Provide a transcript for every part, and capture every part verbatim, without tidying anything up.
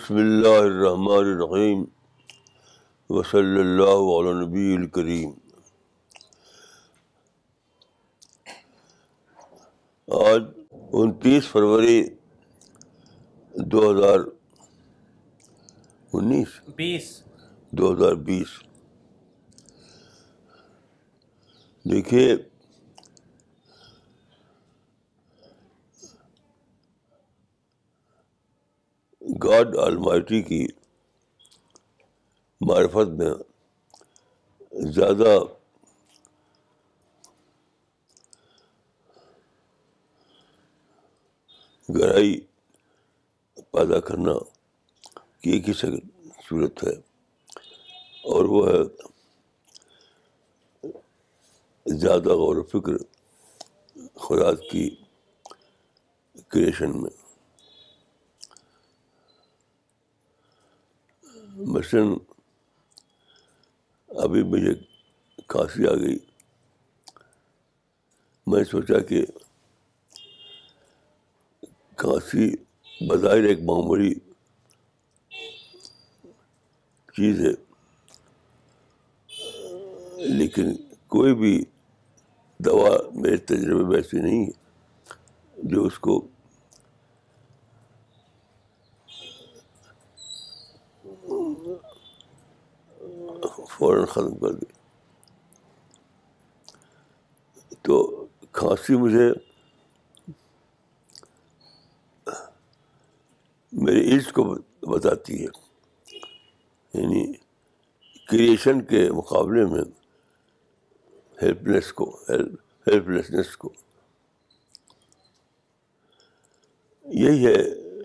بسم اللہ الرحمن الرحیم وصلی اللہ علی نبی الکریم. آج انتیس فروری دو ہزار انیس بیس دو ہزار بیس. دیکھیے گاڈ آلمائٹی کی معرفت میں زیادہ گہرائی پیدا کرنا کی ایک ہی صورت ہے، اور وہ ہے زیادہ غور و فکر خدا کی کریشن میں. مثلاً ابھی مجھے کھانسی آ گئی. میں نے سوچا کہ کھانسی بظاہر ایک معمولی چیز ہے، لیکن کوئی بھی دوا میرے تجربے میں ایسی نہیں ہے جو اس کو فوراً ختم کر دے. تو کھانسی مجھے میرے عشق کو بتاتی ہے، یعنی کریشن کے مقابلے میں ہیلپلیس کو ہیلپ لیسنس کو. یہی ہے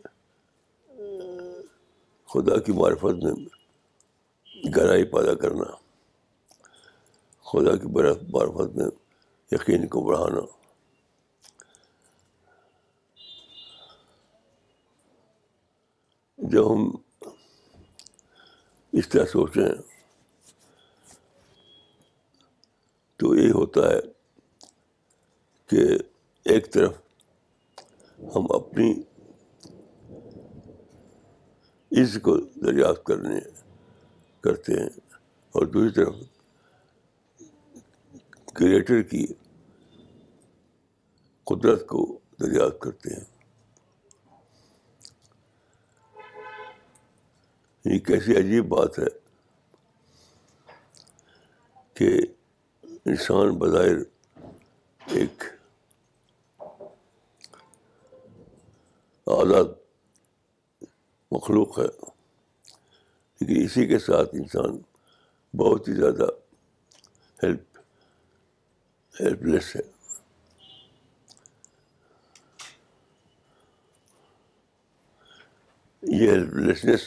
خدا کی معرفت میں گہرائی پیدا کرنا، خدا کی معرفت میں یقین کو بڑھانا. جب ہم اس طرح سوچیں تو یہ ہوتا ہے کہ ایک طرف ہم اپنی عزت کو دریافت کرنے کرتے ہیں، اور دوسری طرف کریٹر کی قدرت کو دریافت کرتے ہیں. یہ کیسی عجیب بات ہے کہ انسان بظاہر ایک آزاد مخلوق ہے، لیکن اسی کے ساتھ انسان بہت ہی زیادہ ہیلپ ہیلپ لیس ہے. یہ ہیلپ لیسنس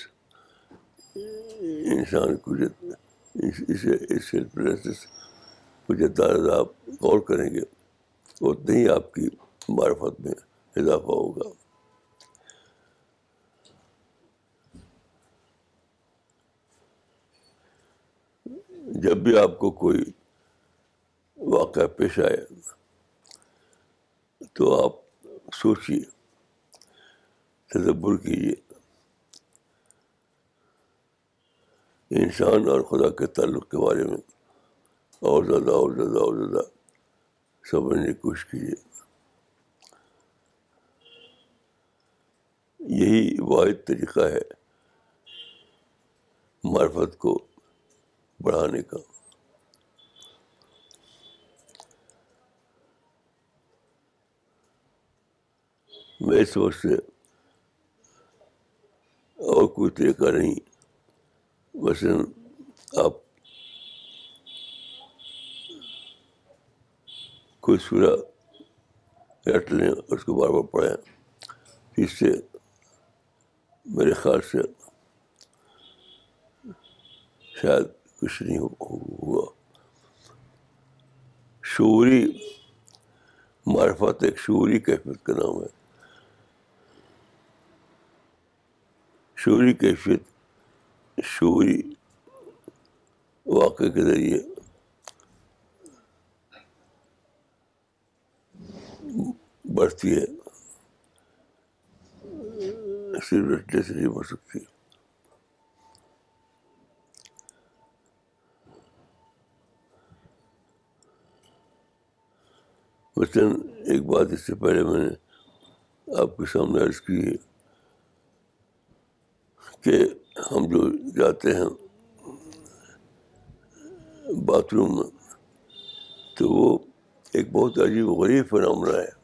انسان کو اس اس ہیلپ لیسنس کو جتنا زیادہ آپ غور کریں گے اتنا ہی آپ کی معرفت میں اضافہ ہوگا. جب بھی آپ کو کوئی واقعہ پیش آئے تو آپ سوچیے، تدبر کیجیے، انسان اور خدا کے تعلق کے بارے میں اور زیادہ اور زیادہ اور زیادہ سمجھنے کی کوشش کیجیے. یہی واحد طریقہ ہے معرفت کو بڑھانے کا. میری سوچ سے اور کوئی طریقہ نہیں. مثلاً آپ کوئی سورہ رٹ لیں اور اس کو بار بار پڑھیں، اس سے میرے خیال سے شاید کچھ نہیں ہوا. شعوری معرفت ایک شعوری کیفیت کا نام ہے. شعوری کیفیت شعوری واقعے کے ذریعے بڑھتی ہے، صرف رٹنے سے نہیں بڑھ سکتی. مثلاً ایک بات اس سے پہلے میں نے آپ کے سامنے عرض کی ہے کہ ہم جو جاتے ہیں باتھ روم میں تو وہ ایک بہت عجیب و غریب فنامنا ہے،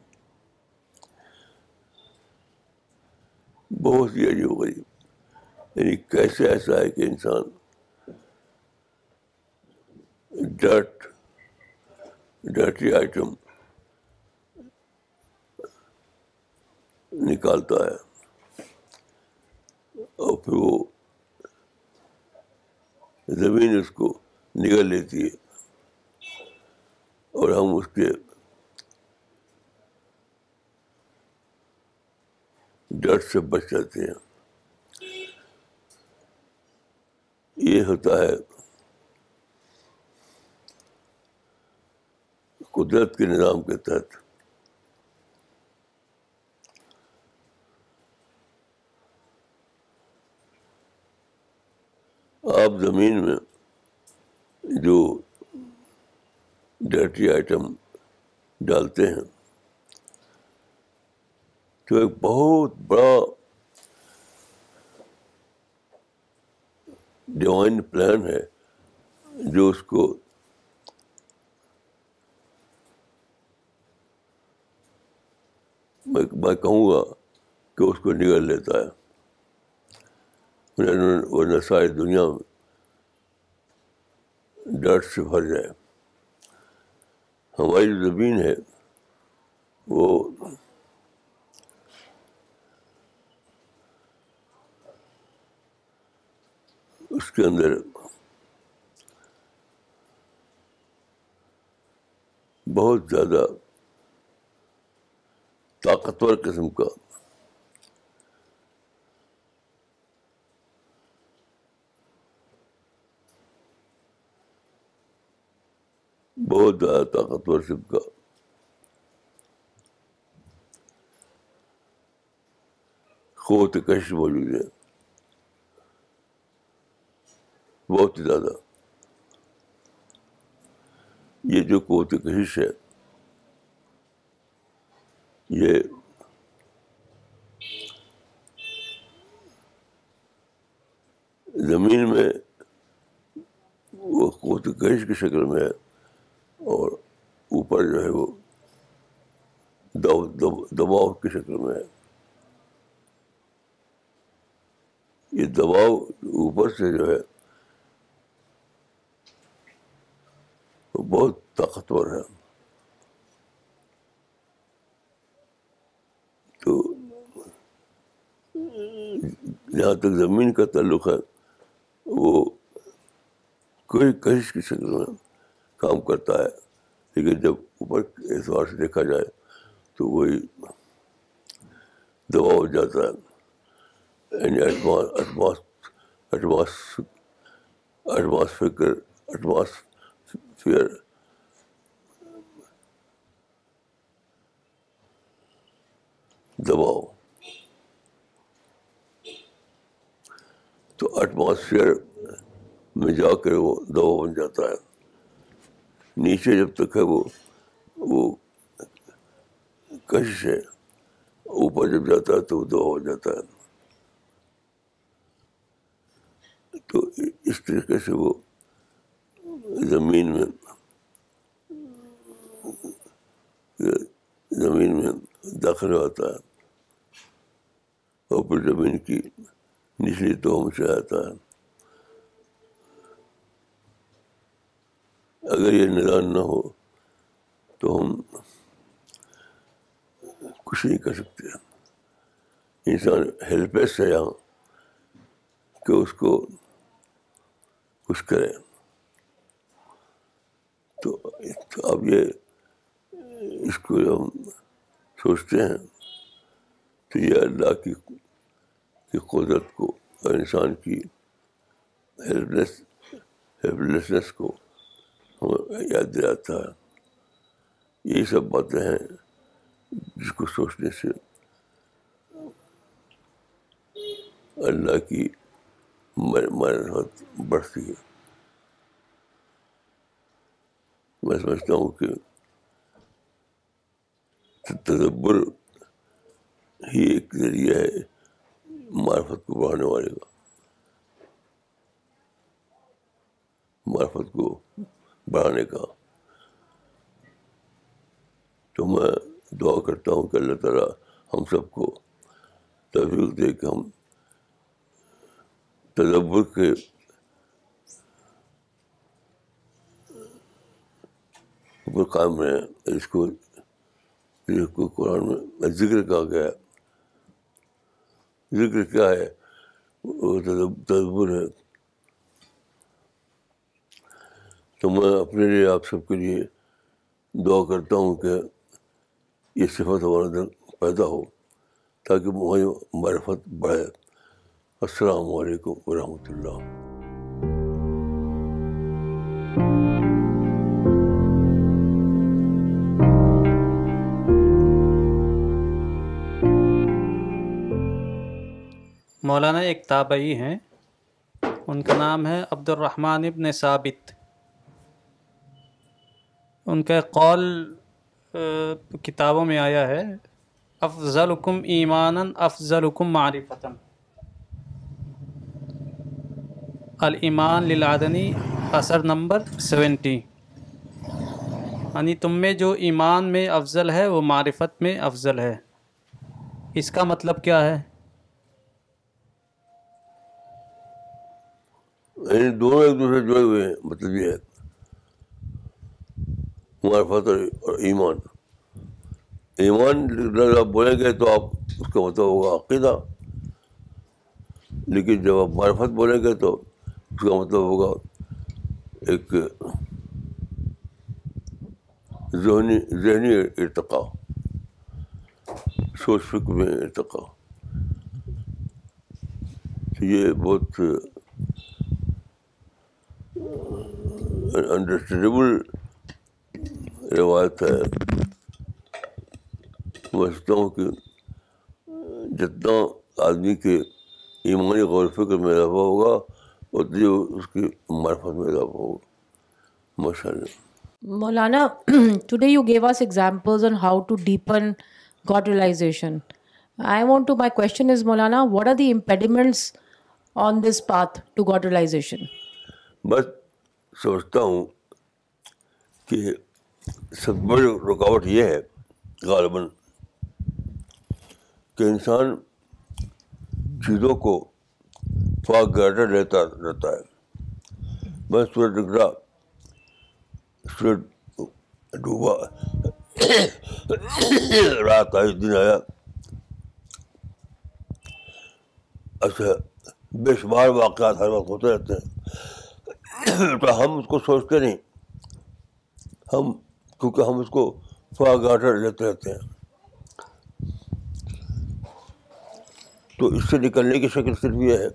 بہت ہی عجیب و غریب. یعنی کیسے ایسا ہے کہ انسان ڈرٹ ڈرٹی آئٹم نکالتا ہے اور پھر وہ زمین اس کو نگل لیتی ہے اور ہم اس کے ڈرٹ سے بچ جاتے ہیں. یہ ہوتا ہے قدرت کے نظام کے تحت. آپ زمین میں جو ڈرٹی آئٹم ڈالتے ہیں تو ایک بہت بڑا ڈیوائن پلان ہے جو اس کو میں میں کہوں گا کہ اس کو نگل لیتا ہے، ورنہ ساری دنیا میں ڈرٹ سے بھر جائے. ہماری جو زمین ہے وہ اس کے اندر بہت زیادہ طاقتور قسم کا بہت زیادہ طاقتور قسم کا قوت کشش موجود ہے، بہت ہی زیادہ. یہ جو قوت کشش ہے یہ زمین میں وہ قوت کشش کی شکل میں ہے اور اوپر جو ہے وہ دباؤ کی شکل میں ہے. یہ دباؤ اوپر سے جو ہے وہ بہت طاقتور ہے. تو جہاں تک زمین کا تعلق ہے وہ کوئی کشش کی شکل میں کام کرتا ہے، لیکن جب اوپر اعتبار سے دیکھا جائے تو وہی دباؤ ہو جاتا ہے. یعنی ایٹماسفیئر ایٹماسفیئر دباؤ. تو ایٹماسفیئر میں جا کر وہ دباؤ بن جاتا ہے. نیچے جب تک ہے وہ وہ کشش ہے، اوپر جب جاتا ہے تو وہ دباؤ ہو جاتا ہے. تو اس طریقے سے وہ زمین میں زمین میں داخل ہوتا ہے اور پھر زمین کی نچلی تہوں میں چلا جاتا ہے. اگر یہ نظام نہ ہو تو ہم کچھ نہیں کر سکتے. انسان ہیلپ لیس ہے یہاں کہ اس کو کچھ کرے. تو اب یہ اس کو ہم سوچتے ہیں تو یہ اللہ کی کی قدرت کو اور انسان کی ہیلپ لیس ہیلپ لیسنس کو ہمیں یاد دلاتا ہے. یہی سب باتیں ہیں جس کو سوچنے سے اللہ کی معرفت بڑھتی ہے. میں سمجھتا ہوں کہ تدبر ہی ایک ذریعہ ہے معرفت کو بڑھانے والے کا، معرفت کو بڑھانے کا. تو میں دعا کرتا ہوں کہ اللہ تعالیٰ ہم سب کو توفیق دے کہ ہم تدبر کے اوپر قائم رہیں. اس کو اس کو قرآن میں ذکر کہا گیا ہے. ذکر کیا ہے؟ وہ تدبر ہے. تو میں اپنے لیے آپ سب کے لیے دعا کرتا ہوں کہ یہ صفت ہمارے اندر پیدا ہو تاکہ ہماری معرفت بڑھے. السلام علیکم ورحمۃ اللہ. مولانا ایک تابعی ہیں، ان کا نام ہے عبد الرحمن ابن ثابت. ان کا قول کتابوں میں آیا ہے، افضلکم ایمانا افضلکم معرفتا. الایمان للعدنی اثر نمبر سیونٹی. یعنی تم میں جو ایمان میں افضل ہے وہ معرفت میں افضل ہے. اس کا مطلب کیا ہے؟ یعنی دونوں ایک دوسرے جڑے ہوئے ہیں. مطلب یہ ہے معرفت اور ایمان. ایمان جب آپ بولیں گے تو آپ اس کا مطلب ہوگا عقیدہ، لیکن جب آپ معرفت بولیں گے تو اس کا مطلب ہوگا ایک ذہنی ذہنی ارتقاء، سوچ فکر میں ارتقاء. تو یہ بہت انڈرسٹینڈیبل روایت ہے. میں سمجھتا ہوں کہ جتنا آدمی کے ایمانی غور و فکر میں اضافہ ہوگا اتنی اس کی معرفت میں اضافہ ہوگا. ماشاء اللہ. Maulana, today you gave us examples on how to deepen God realization. I want to, my question is, Maulana, what are the impediments on this path to God realization? بس سمجھتا ہوں کہ سب سے بڑی رکاوٹ یہ ہے غالباً کہ انسان چیزوں کو فاق گاٹر لیتا رہتا ہے. بس سورج نکلا، سورج ڈوبا، رات آئی، دن آیا. اچھا، بے شمار واقعات ہر وقت ہوتے رہتے ہیں، تو ہم اس کو سوچتے نہیں، ہم کیونکہ ہم اس کو فاق گاٹر لیتے رہتے ہیں. تو اس سے نکلنے کی شکل صرف یہ ہے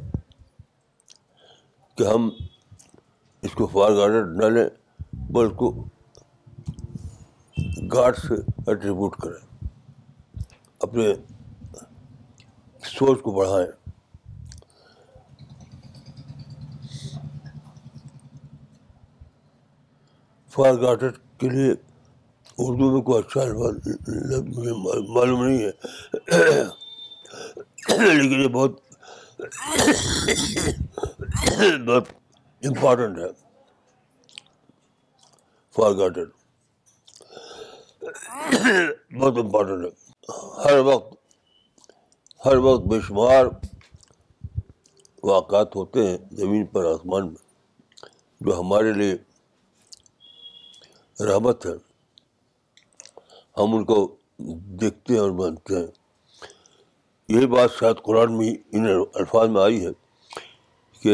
کہ ہم اس کو فار گارڈر نہ لیں بلکہ اس کو گاڈ سے ایٹریبیوٹ کریں، اپنے سوچ کو بڑھائیں. فار گارڈر کے لیے اردو میں کوئی اچھا الفاظ مجھے معلوم نہیں ہے، لیکن یہ بہت بہت امپورٹنٹ ہے. فار گارڈن بہت امپورٹنٹ ہے. ہر وقت ہر وقت بے شمار واقعات ہوتے ہیں زمین پر، آسمان میں، جو ہمارے لیے رحمت ہے. ہم ان کو دیکھتے ہیں اور مانتے ہیں. یہی بات شاید قرآن میں ان الفاظ میں آئی ہے کہ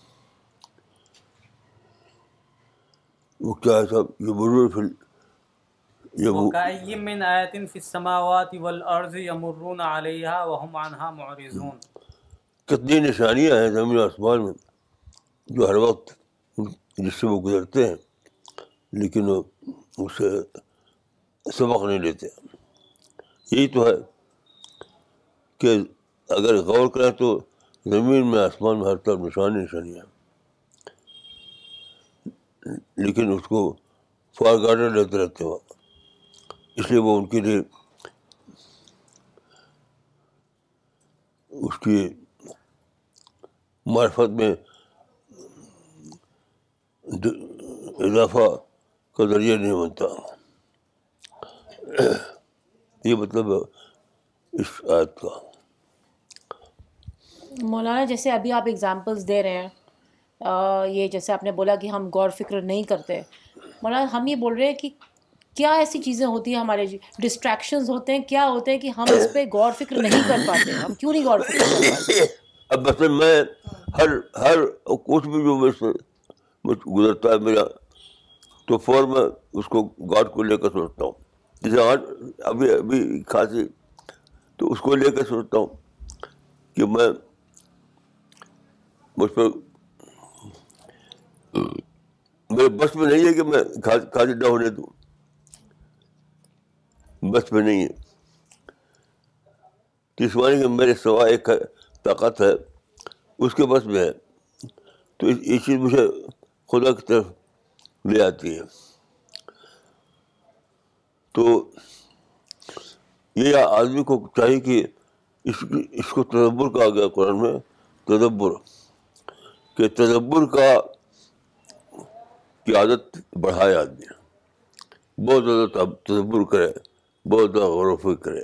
وہ کیا ہے صاحب، یہ مرور فی وَكَأَيٍّ مِّنْ آیَةٍ فِي السَّمَاوَاتِ وَالْأَرْضِ يَمُرُّونَ عَلَيْهَا وَهُمْ عَنْهَا مُعْرِضُونَ. کتنی نشانیاں ہیں زمین و آسمان میں جو ہر وقت جس سے وہ گزرتے ہیں لیکن وہ اسے سبق نہیں لیتے. یہی تو ہے کہ اگر غور کریں تو زمین میں آسمان میں ہر طرف نشانی نشانیاں ہیں، لیکن اس کو فار گارڈر لیتے رہتے ہیں. اس لیے وہ ان کے لیے اس کی معرفت میں اضافہ کا ذریعہ نہیں بنتا. یہ مطلب ہے اس آیت کا. مولانا جیسے ابھی آپ اگزامپلس دے رہے ہیں, یہ جیسے آپ نے بولا کہ ہم غور فکر نہیں کرتے, مولانا ہم یہ بول رہے ہیں کہ کیا ایسی چیزیں ہوتی ہیں, ہمارے ڈسٹریکشنز ہوتے ہیں, کیا ہوتے ہیں کہ ہم اس پہ غور فکر نہیں کر پاتے, ہم کیوں نہیں غور فکر کر پاتے؟ اب مثلا میں ہر ہر کچھ بھی جو مجھ گزرتا ہے میرا, تو فوراً میں اس کو گاڈ کو لے کر سوچتا ہوں. جیسے آج ابھی ابھی کھانسی, تو اس کو لے کر سوچتا ہوں کہ میں مجھ پہ میرے بس میں نہیں ہے کہ میں کھانسی نہ ہونے دوں, بس میں نہیں ہے. جسمانی کہ میرے سوا ایک طاقت ہے, اس کے بس میں ہے, تو یہ چیز مجھے خدا کی طرف لے آتی ہے. تو یہ آدمی کو چاہیے کہ اس اس کو تدبر کہا گیا قرآن میں, تدبر, کہ تدبر کا کی عادت بڑھائے آدمی, بہت زیادہ تدبر کرے, بہت زیادہ غور و فکر کرے.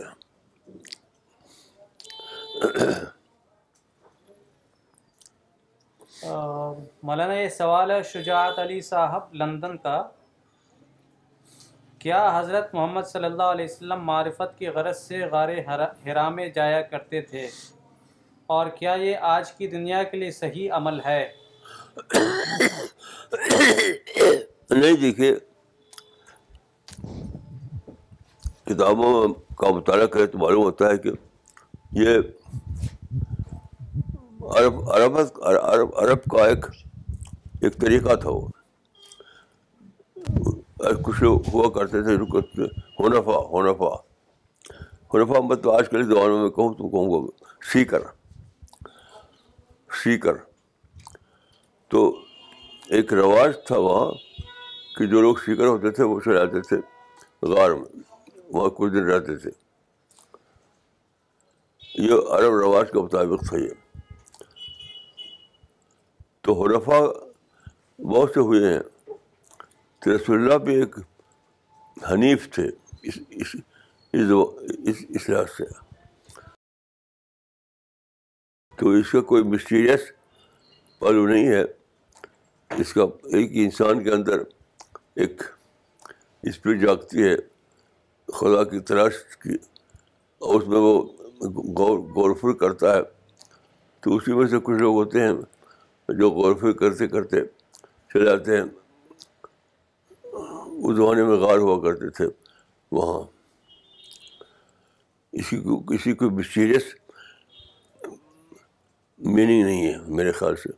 مولانا یہ سوال ہے شجاعت علی صاحب لندن کا, کیا حضرت محمد صلی اللہ علیہ وسلم معرفت کی غرض سے غار حرا میں جایا کرتے تھے, اور کیا یہ آج کی دنیا کے لیے صحیح عمل ہے؟ نہیں, دیکھیے کتابوں کا مطالعہ کرے تو معلوم ہوتا ہے کہ یہ عرب عرب عرب عرب کا ایک ایک طریقہ تھا. وہ کچھ لوگ ہوا کرتے تھے حنفا حنفا حنفا مطلب آج کل زمانے میں کہوں تو کہوں گا سیکر سیکر. تو ایک رواج تھا وہاں کہ جو لوگ سیکر ہوتے تھے وہ چلے جاتے تھے غار میں, وہاں کچھ دن رہتے تھے. یہ عرب رواج کے مطابق تھا یہ. تو حنفا بہت سے ہوئے ہیں. تو رسول اللہ بھی ایک حنیف تھے اس اس اس اس لحاظ سے. تو اس کا کوئی مسٹیریس پہلو نہیں ہے. اس کا ایک انسان کے اندر ایک اسپرٹ جاگتی ہے خدا کی تلاش کی, اور اس میں وہ غور غور و فکر کرتا ہے. تو اسی میں سے کچھ لوگ ہوتے ہیں جو غور و فکر کرتے کرتے چلے جاتے ہیں. اس زمانے میں غار ہوا کرتے تھے وہاں. اسی کو کسی کو مسٹیریس میننگ نہیں ہے میرے خیال سے.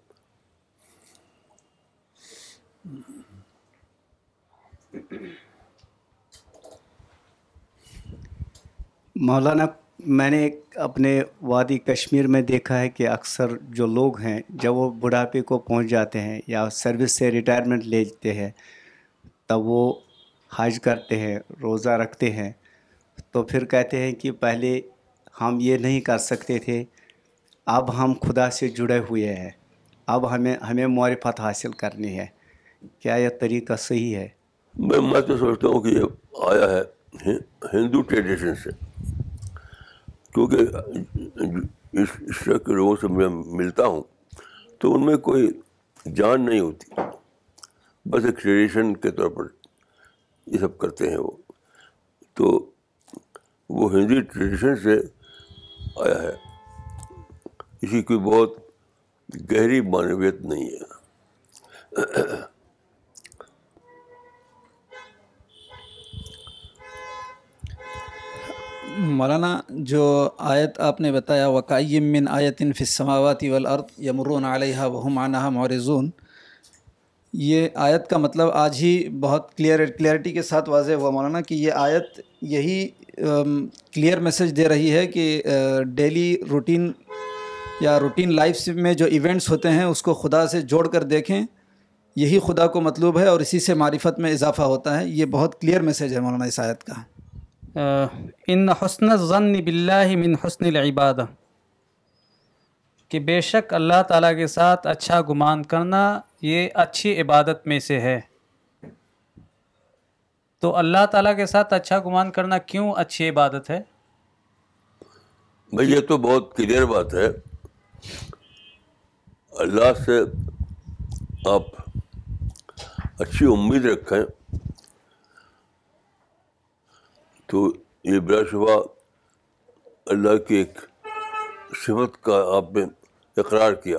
مولانا میں نے اپنے وادی کشمیر میں دیکھا ہے کہ اکثر جو لوگ ہیں جب وہ بڑھاپے کو پہنچ جاتے ہیں یا سروس سے ریٹائرمنٹ لیتے ہیں تب وہ حج کرتے ہیں, روزہ رکھتے ہیں, تو پھر کہتے ہیں کہ پہلے ہم یہ نہیں کر سکتے تھے, اب ہم خدا سے جڑے ہوئے ہیں, اب ہمیں ہمیں معرفت حاصل کرنی ہے. کیا یہ طریقہ صحیح ہے؟ میں میں تو سمجھتا ہوں کہ یہ آیا ہے ہندو ٹریڈیشن سے, کیونکہ اس طرح کے لوگوں سے میں ملتا ہوں تو ان میں کوئی جان نہیں ہوتی, بس ایک ٹریڈیشن کے طور پر یہ سب کرتے ہیں وہ. تو وہ ہندی ٹریڈیشن سے آیا ہے, اسی کی بہت گہری معنویت نہیں ہے. مولانا جو آیت آپ نے بتایا وَكَأَيٍّ مِّنْ آیَةٍ فِي السَّمَاوَاتِ وَالْأَرْضِ يَمُرُّونَ عَلَيْهَا وَهُمْ عَنْهَا مُعْرِضُونَ, یہ آیت کا مطلب آج ہی بہت کلیئر کلیئرٹی کے ساتھ واضح ہوا مولانا کہ یہ آیت یہی کلیئر میسج دے رہی ہے کہ ڈیلی روٹین یا روٹین لائف میں جو ایونٹس ہوتے ہیں اس کو خدا سے جوڑ کر دیکھیں, یہی خدا کو مطلوب ہے اور اسی سے معرفت میں اضافہ ہوتا ہے. یہ بہت کلیئر میسج ہے مولانا اس آیت کا. ان حسن الظن باللہ من حسن العبادہ, کہ بے شک اللہ تعالیٰ کے ساتھ اچھا گمان کرنا یہ اچھی عبادت میں سے ہے. تو اللہ تعالیٰ کے ساتھ اچھا گمان کرنا کیوں اچھی عبادت ہے؟ بھائی یہ تو بہت کلیئر بات ہے. اللہ سے آپ اچھی امید رکھیں تو یہ بلا شبہ اللہ کی ایک صفت کا آپ نے اقرار کیا.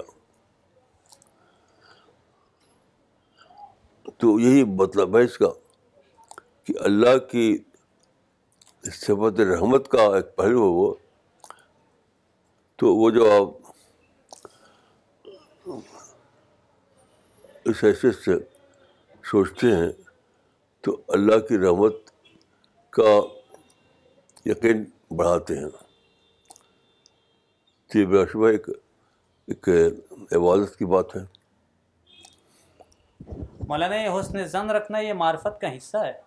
تو یہی مطلب ہے اس کا کہ اللہ کی صفت رحمت کا ایک پہلو ہے وہ. تو وہ جو آپ اس حیثیت سے سوچتے ہیں تو اللہ کی رحمت کا یقین بڑھاتے ہیں. یہ بلا شبہ ایک ایک عبادت کی بات ہے. مولانا یہ حسن ظن رکھنا یہ معرفت کا حصہ ہے؟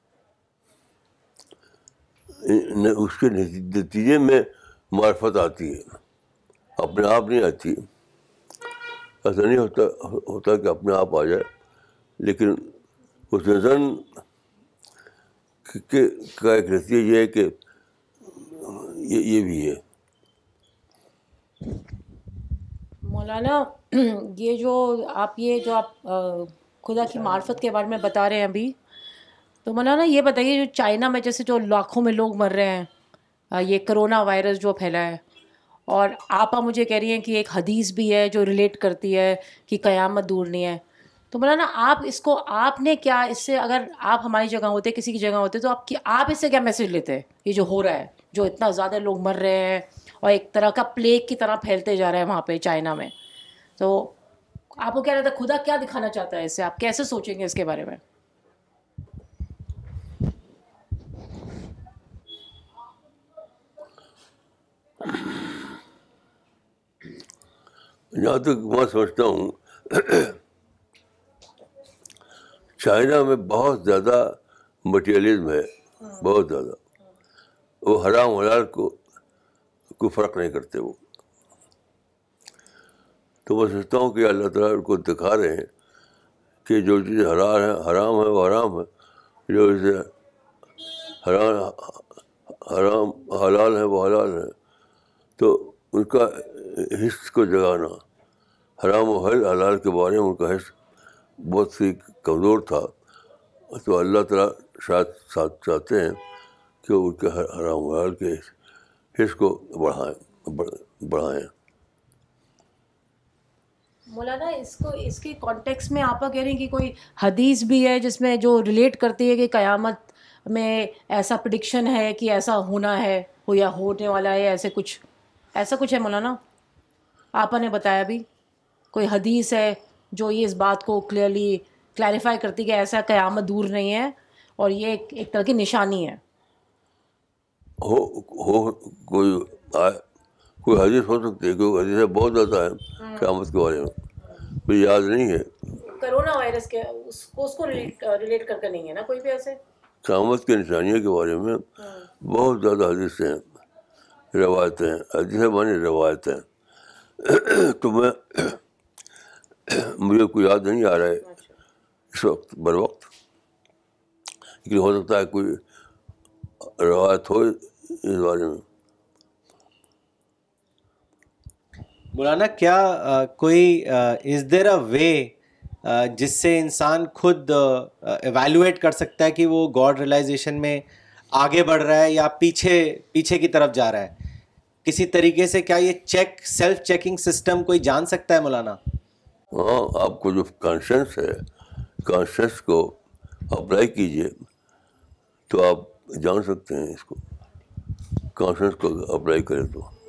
اس کے نتیجے میں معرفت آتی ہے, اپنے آپ نہیں آتی. ایسا نہیں ہوتا ہوتا کہ اپنے آپ آ جائے, لیکن اس ظن کا ایک نتیجہ یہ ہے کہ یہ یہ بھی ہے. مولانا یہ جو آپ یہ جو آپ خدا کی معرفت کے بارے میں بتا رہے ہیں ابھی, تو مولانا یہ بتائیے جو چائنا میں جیسے جو لاکھوں میں لوگ مر رہے ہیں, یہ کرونا وائرس جو پھیلا ہے, اور آپ مجھے کہہ رہی ہیں کہ ایک حدیث بھی ہے جو ریلیٹ کرتی ہے کہ قیامت دور نہیں ہے, تو مولانا آپ اس کو آپ نے کیا اس سے, اگر آپ ہماری جگہ ہوتے کسی کی جگہ ہوتے تو آپ کی آپ اس سے کیا میسج لیتے ہیں؟ یہ جو ہو رہا ہے, جو اتنا زیادہ لوگ مر رہے ہیں اور ایک طرح کا پلیگ کی طرح پھیلتے جا رہا ہے وہاں پہ چائنا میں, تو آپ کو کیا رہتا ہے خدا کیا دکھانا چاہتا ہے اس سے, آپ کیسے سوچیں گے اس کے بارے میں؟ جہاں تک میں سمجھتا ہوں چائنا میں بہت زیادہ مٹیریلزم ہے, بہت زیادہ. وہ حرام حلال کو کوئی فرق نہیں کرتے وہ. تو میں سمجھتا ہوں کہ اللہ تعالیٰ ان کو دکھا رہے ہیں کہ جو چیز حلال ہے حرام ہے وہ حرام ہے, جو چیزیں حرام حرام حلال ہے وہ حلال ہے. تو ان کا حس کو جگانا, حرام و حل حلال کے بارے میں ان کا حس بہت سی کمزور تھا. تو اللہ تعالیٰ شاید ساتھ چاہتے ہیں کہ ان کے حرام و حلال کے حس کو بڑھائیں بڑھائیں مولانا اس کو اس کے کانٹیکس میں آپ کہہ رہے ہیں کہ کوئی حدیث بھی ہے جس میں جو ریلیٹ کرتی ہے کہ قیامت میں ایسا پریڈکشن ہے کہ ایسا ہونا ہے ہو یا ہونے والا ہے, ایسے کچھ ایسا کچھ ہے مولانا؟ آپ نے بتایا بھی کوئی حدیث ہے جو یہ اس بات کو کلیئرلی کلیریفائی کرتی کہ ایسا قیامت دور نہیں ہے اور یہ ایک ایک طرح کی نشانی ہے. ہو ہو کوئی کوئی حدیث ہو سکتی ہے, کوئی حدیث بہت زیادہ ہے قیامت کے بارے میں, مجھے یاد نہیں ہے. کرونا وائرس کے اس کو اس کو ریلیٹ کر کے نہیں ہے نا کوئی بھی ایسے قیامت کی نشانیوں کے بارے میں بہت زیادہ حدیثیں ہیں, روایتیں, حدیثیں مانی روایتیں. تو میں مجھے کوئی یاد نہیں آ رہا ہے اس وقت بر وقت, لیکن ہو سکتا ہے کوئی روایت ہو اس بارے میں. مولانا کیا کوئی از دیر اے وے جس سے انسان خود ایویلویٹ کر سکتا ہے کہ وہ گاڈ ریئلائزیشن میں آگے بڑھ رہا ہے یا پیچھے پیچھے کی طرف جا رہا ہے؟ کسی طریقے سے کیا یہ چیک سیلف چیکنگ سسٹم کوئی جان سکتا ہے مولانا؟ ہاں, آپ کو جو کانشنس ہے کانشنس کو اپلائی کیجیے تو آپ جان سکتے ہیں اس کو. کانشنس کو اپلائی کریں تو